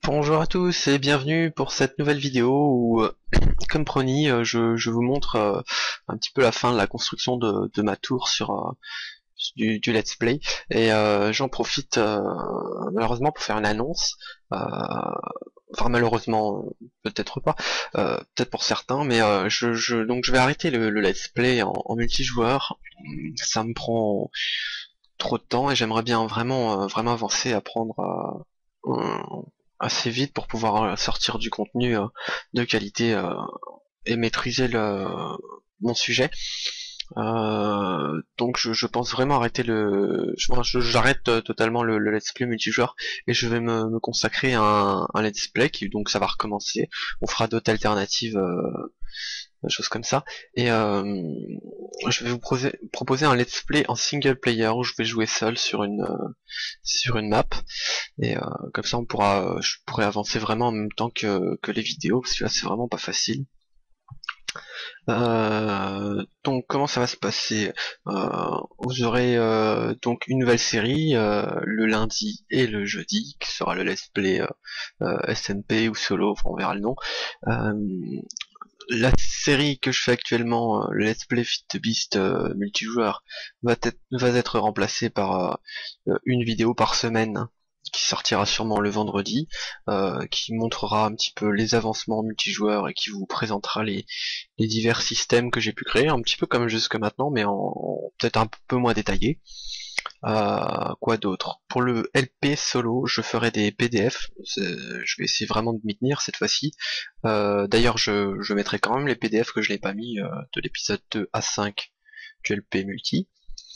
Bonjour à tous et bienvenue pour cette nouvelle vidéo où, comme promis, je vous montre un petit peu la fin de la construction de ma tour sur du let's play. Et j'en profite malheureusement pour faire une annonce. Enfin malheureusement, peut-être pas, peut-être pour certains, mais donc je vais arrêter le let's play en multijoueur. Ça me prend trop de temps et j'aimerais bien vraiment avancer, apprendre assez vite pour pouvoir sortir du contenu de qualité et maîtriser mon sujet. Donc je pense vraiment arrêter j'arrête totalement le let's play multijoueur et je vais me consacrer à un let's play qui donc ça va recommencer. On fera d'autres alternatives, des choses comme ça. Et je vais vous proposer un let's play en single player où je vais jouer seul sur une map. Et comme ça je pourrais avancer vraiment en même temps que les vidéos parce que là c'est vraiment pas facile. Donc comment ça va se passer? Vous aurez donc une nouvelle série le lundi et le jeudi qui sera le let's play SMP ou solo, enfin, on verra le nom. La série que je fais actuellement, le Let's Play Fit the Beast multijoueur, va être remplacée par une vidéo par semaine qui sortira sûrement le vendredi, qui montrera un petit peu les avancements multijoueurs et qui vous présentera les divers systèmes que j'ai pu créer, un petit peu comme jusque maintenant, mais en peut-être un peu moins détaillé. Quoi d'autre? Pour le LP solo, je ferai des PDF. Je vais essayer vraiment de m'y tenir cette fois-ci. D'ailleurs, je mettrai quand même les PDF que je n'ai pas mis de l'épisode 2 à 5 du LP multi.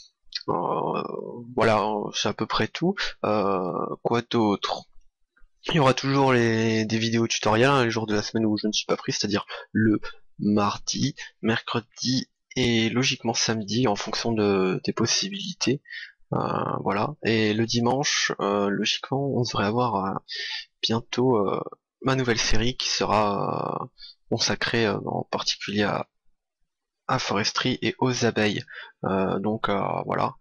Voilà, c'est à peu près tout. Quoi d'autre? Il y aura toujours des vidéos tutoriels les jours de la semaine où je ne suis pas pris, c'est-à-dire le mardi, mercredi et logiquement samedi en fonction des possibilités. Voilà. Et le dimanche, logiquement, on devrait avoir bientôt ma nouvelle série qui sera consacrée en particulier à foresterie et aux abeilles. Donc voilà.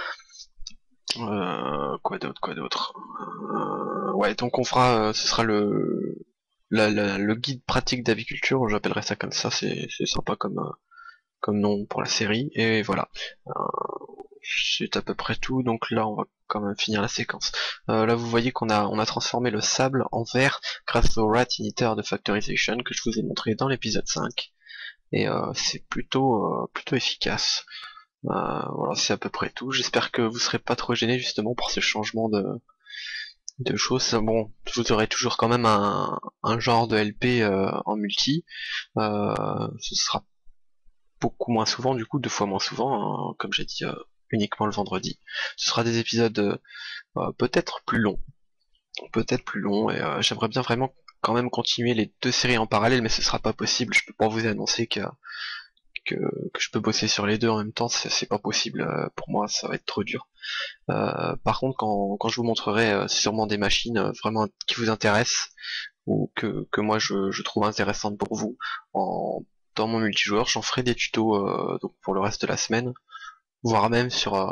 Quoi d'autre? Ouais, donc on fera, ce sera le guide pratique d'aviculture, j'appellerai ça comme ça, c'est sympa comme nom pour la série. Et voilà. C'est à peu près tout, donc là on va quand même finir la séquence. Là vous voyez on a transformé le sable en verre grâce au Rat Inhibitor de Factorization que je vous ai montré dans l'épisode 5. Et c'est plutôt efficace. Voilà, c'est à peu près tout. J'espère que vous serez pas trop gênés justement pour ce changement de choses. Bon, vous aurez toujours quand même un genre de LP en multi. Ce sera beaucoup moins souvent, du coup, 2 fois moins souvent, hein, comme j'ai dit, uniquement le vendredi. Ce sera des épisodes peut-être plus longs, et j'aimerais bien vraiment quand même continuer les 2 séries en parallèle, mais ce sera pas possible. Je peux pas vous annoncer que je peux bosser sur les deux en même temps, c'est pas possible pour moi, ça va être trop dur. Par contre, quand je vous montrerai sûrement des machines vraiment qui vous intéressent ou que moi je trouve intéressantes pour vous dans mon multijoueur, j'en ferai des tutos donc pour le reste de la semaine, voire même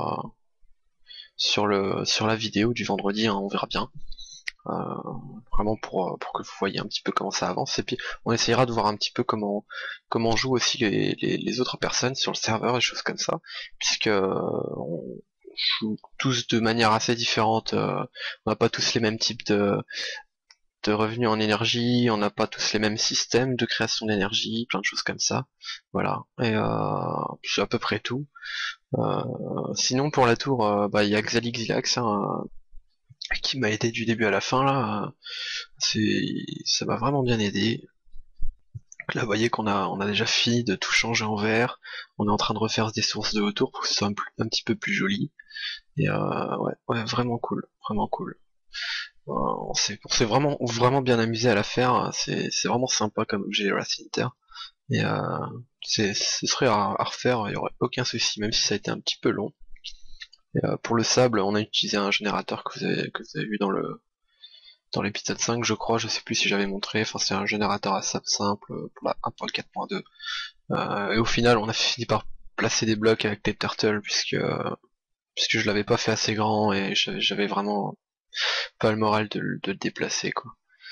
sur la vidéo du vendredi, hein, on verra bien. Vraiment pour que vous voyez un petit peu comment ça avance, et puis on essayera de voir un petit peu comment jouent aussi les autres personnes sur le serveur et choses comme ça, puisque on joue tous de manière assez différente, on n'a pas tous les mêmes types de revenus en énergie, on n'a pas tous les mêmes systèmes de création d'énergie, plein de choses comme ça, voilà, et c'est à peu près tout. Sinon pour la tour, il y a Xalix hein, qui m'a aidé du début à la fin là, ça m'a vraiment bien aidé. Donc là vous voyez on a déjà fini de tout changer en vert, on est en train de refaire des sources de autour pour que ce soit un petit peu plus joli. Et ouais, vraiment cool, vraiment cool. On s'est vraiment bien amusé à la faire, c'est vraiment sympa comme objet Racinter. Et ce serait à refaire, il y aurait aucun souci, même si ça a été un petit peu long. Et pour le sable, on a utilisé un générateur que vous avez vu dans l'épisode 5, je crois, je sais plus si j'avais montré, enfin c'est un générateur à sable simple pour la 1.4.2. Et au final, on a fini par placer des blocs avec des turtles puisque je l'avais pas fait assez grand et j'avais vraiment pas le moral de le déplacer quoi.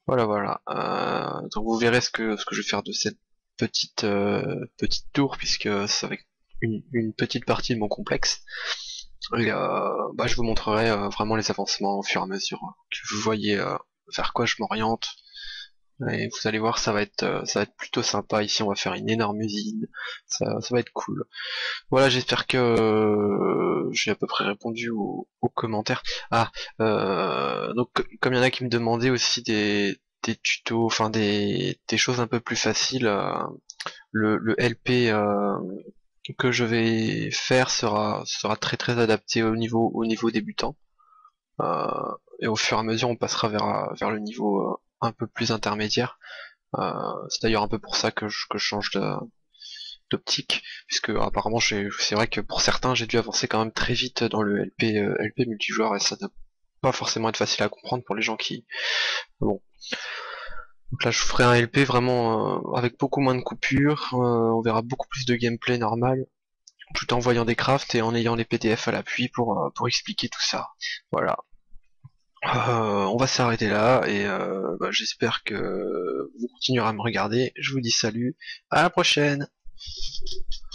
Voilà, voilà. Donc vous verrez ce que je vais faire de cette petite tour, puisque ça va être une petite partie de mon complexe. Et bah, je vous montrerai vraiment les avancements au fur et à mesure que vous voyez vers quoi je m'oriente. Et vous allez voir, ça va être plutôt sympa. Ici, on va faire une énorme usine. Ça va être cool. Voilà, j'espère que j'ai à peu près répondu aux commentaires. Ah, donc comme il y en a qui me demandaient aussi des tutos, enfin des choses un peu plus faciles, le LP que je vais faire sera très très adapté au niveau débutant. Euh, et au fur et à mesure, on passera vers le niveau un peu plus intermédiaire. C'est d'ailleurs un peu pour ça que je change d'optique, puisque apparemment c'est vrai que pour certains j'ai dû avancer quand même très vite dans le LP multijoueur et ça doit pas forcément être facile à comprendre pour les gens qui. Bon. Donc là je ferai un LP vraiment avec beaucoup moins de coupures, on verra beaucoup plus de gameplay normal, tout en voyant des crafts et en ayant les PDF à l'appui pour expliquer tout ça. Voilà. On va s'arrêter là et bah, j'espère que vous continuerez à me regarder. Je vous dis salut, à la prochaine.